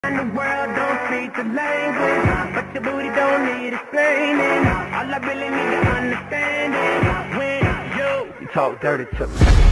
And the world don't speak the language, but your booty don't need explaining. All I really need to understand is when you talk dirty to me.